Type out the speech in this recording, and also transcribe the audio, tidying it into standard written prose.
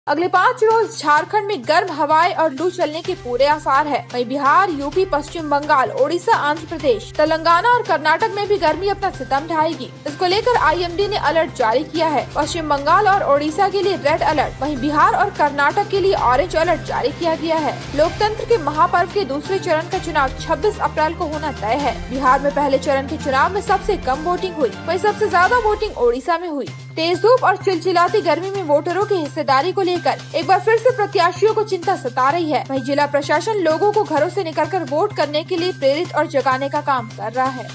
अगले 5 रोज झारखंड में गर्म हवाएं और लू चलने के पूरे आसार है। वहीं बिहार, यूपी, पश्चिम बंगाल, ओडिशा, आंध्र प्रदेश, तेलंगाना और कर्नाटक में भी गर्मी अपना सितम ढाएगी। इसको लेकर आईएमडी ने अलर्ट जारी किया है। पश्चिम बंगाल और ओडिशा के लिए रेड अलर्ट, वहीं बिहार और कर्नाटक के लिए ऑरेंज अलर्ट जारी किया गया है। लोकतंत्र के महापर्व के दूसरे चरण का चुनाव 26 अप्रैल को होना तय है। बिहार में पहले चरण के चुनाव में सबसे कम वोटिंग हुई, वहीं सबसे ज्यादा वोटिंग ओडिशा में हुई। तेज धूप और चिलचिलाती गर्मी में वोटरों की हिस्सेदारी को लेकर एक बार फिर से प्रत्याशियों को चिंता सता रही है। वहीं जिला प्रशासन लोगों को घरों से निकलकर वोट करने के लिए प्रेरित और जगाने का काम कर रहा है।